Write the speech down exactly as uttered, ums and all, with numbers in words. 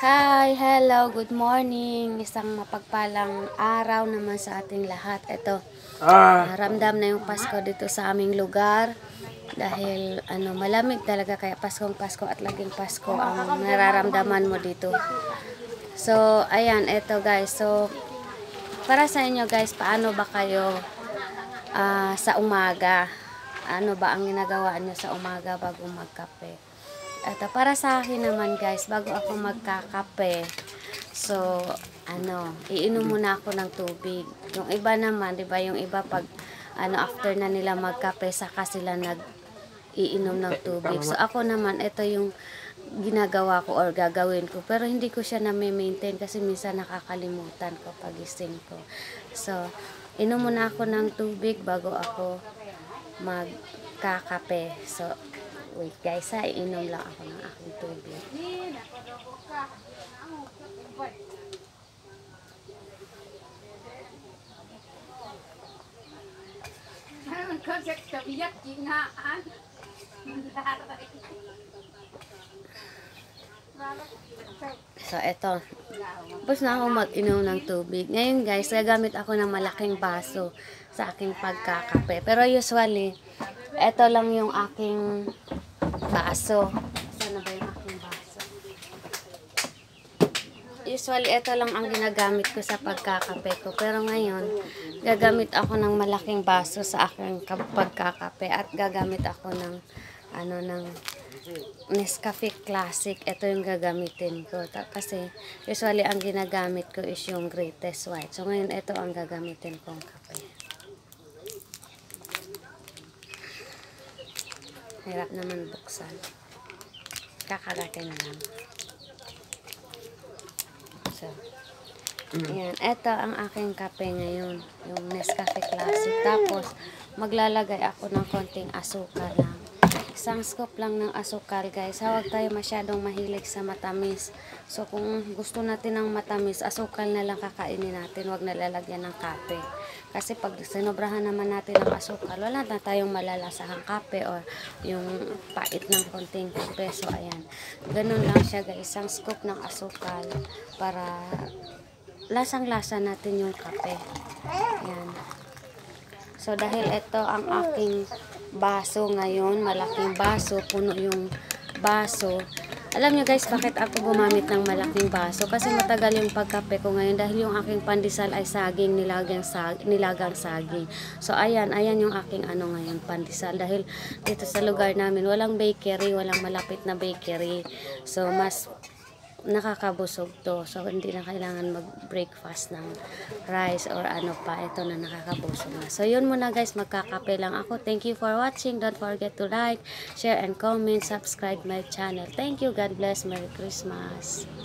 Hi, hello, good morning. Isang mapagpalang araw naman sa ating lahat. Ito, uh, ramdam na yung Pasko dito sa aming lugar. Dahil ano, malamig talaga, kaya Paskong Pasko at laging Pasko ang nararamdaman mo dito. So, ayan, ito guys. So, para sa inyo guys, paano ba kayo uh, sa umaga? Ano ba ang ginagawa nyo sa umaga bago magkape? Ito, para sa akin naman guys, bago ako magkakape, so, ano, iinom muna ako ng tubig. Yung iba naman, di ba, yung iba pag, ano, after na nila magkape, saka sila nag-iinom ng tubig. So, ako naman, ito yung ginagawa ko or gagawin ko. Pero hindi ko siya na-maintain kasi minsan nakakalimutan ko pagising ko. So, inom muna ako ng tubig bago ako magkakape. So, wait guys ha, iinom lang ako ng aking tubig. So, eto. Tapos na ako mag-inom ng tubig. Ngayon guys, gagamit ako ng malaking baso sa aking pagkakape. Pero usually, eto lang yung aking baso. Sana ba yung aking baso? Usually, ito lang ang ginagamit ko sa pagkakape ko. Pero ngayon, gagamit ako ng malaking baso sa aking pagkakape. At gagamit ako ng, ano, ng Nescafe Classic. Ito yung gagamitin ko. Kasi, usually, ang ginagamit ko is yung Greatest White. So, ngayon, ito ang gagamitin kong kape. Hirap naman buksan. Kakagatin na lang. So, ayan. Ito ang aking kape ngayon. Yung Nescafe Classic. Tapos, maglalagay ako ng konting asukal lang. Isang scoop lang ng asukal, guys. Huwag tayo masyadong mahilig sa matamis. So, kung gusto natin ng matamis, asukal na lang kakainin natin. Huwag nalalagyan ng kape. Kasi pag sinobrahan naman natin ng asukal, wala na tayong malalasahang kape or yung pait ng konting kape. So, ayan. Ganun lang siya, guys. Isang scoop ng asukal para lasang-lasa natin yung kape. Ayan. So, dahil ito ang aking baso ngayon, malaking baso, puno yung baso. Alam nyo guys, bakit ako gumamit ng malaking baso? Kasi matagal yung pagkape ko ngayon dahil yung aking pandesal ay saging, nilagang, sag, nilagang saging. So, ayan, ayan yung aking ano ngayon, pandesal. Dahil dito sa lugar namin, walang bakery, walang malapit na bakery. So, mas nakakabusog to. So, hindi na kailangan mag-breakfast ng rice or ano pa. Ito na nakakabusog na. So, yun muna guys. Magkakape lang ako. Thank you for watching. Don't forget to like, share, and comment. Subscribe my channel. Thank you. God bless. Merry Christmas.